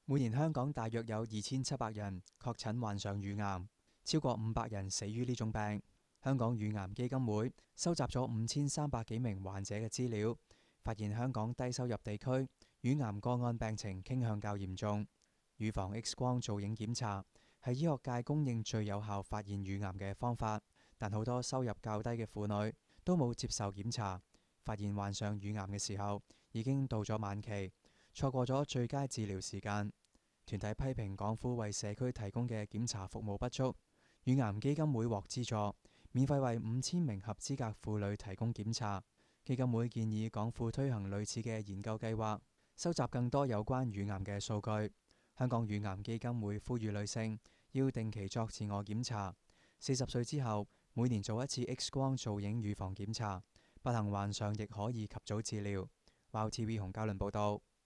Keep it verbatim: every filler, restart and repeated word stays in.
每年香港大約有二千七百人確診患上乳癌，超過五百人死於呢種病。香港乳癌基金會收集咗五千三百幾名患者嘅資料，發現香港低收入地區乳癌個案病情傾向較嚴重。乳房 X 光造影檢查係醫學界公認最有效發現乳癌嘅方法，但好多收入較低嘅婦女都冇接受檢查，發現患上乳癌嘅時候已經到咗晚期，錯過咗最佳治療時間。團體批評港府為社區提供嘅檢查服務不足。乳癌基金會獲資助，免費為五千名合資格婦女提供檢查。基金會建議港府推行類似嘅研究計劃，收集更多有關乳癌嘅數據。香港乳癌基金會呼籲女性要定期作自我檢查，四十歲之後每年做一次 X 光造影乳房檢查，不幸患上亦可以及早治療。Wow T V 洪嘉倫報道。